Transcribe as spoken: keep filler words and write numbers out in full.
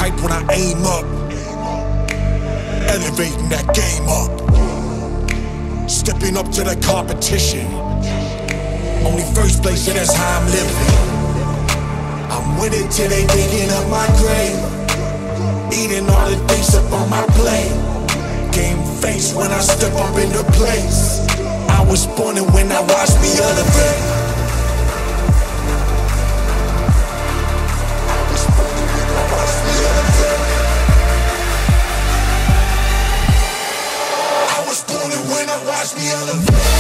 hype when I aim up, elevating that game up, stepping up to the competition. Only first place, yeah, that's how I'm living. I'm winning till they digging up my grave, eating all the things up on my plate. Game face when I step up into place. I was born and when I watch me elevate. I was born and when I watch me elevate. I was born and when I watch me elevate.